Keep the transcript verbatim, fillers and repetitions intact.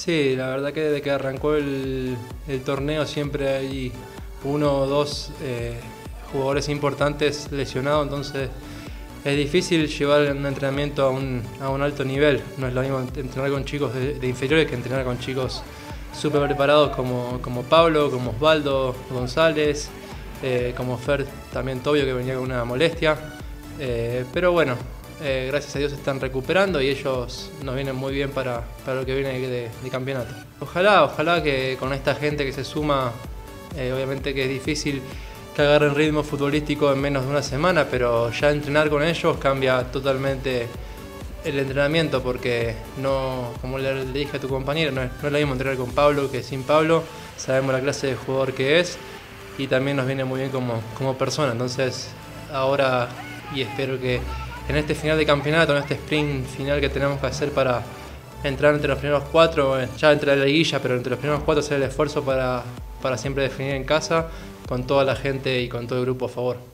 Sí, la verdad que desde que arrancó el, el torneo siempre hay uno o dos eh, jugadores importantes lesionados, entonces es difícil llevar un entrenamiento a un, a un alto nivel. No es lo mismo entrenar con chicos de, de inferiores que entrenar con chicos súper preparados como, como Pablo, como Osvaldo González, eh, como Fer también Tobio, que venía con una molestia. Eh, pero bueno, eh, gracias a Dios se están recuperando y ellos nos vienen muy bien para, para lo que viene de, de campeonato. Ojalá, ojalá que con esta gente que se suma, eh, obviamente que es difícil que agarren ritmo futbolístico en menos de una semana, pero ya entrenar con ellos cambia totalmente el entrenamiento, porque no, como le, le dije a tu compañero, no es, no es lo mismo entrenar con Pablo que sin Pablo. Sabemos la clase de jugador que es y también nos viene muy bien como, como persona. Entonces ahora, y espero que en este final de campeonato, en este sprint final que tenemos que hacer para entrar entre los primeros cuatro, ya entre la liguilla, pero entre los primeros cuatro hacer el esfuerzo para, para siempre definir en casa, con toda la gente y con todo el grupo a favor.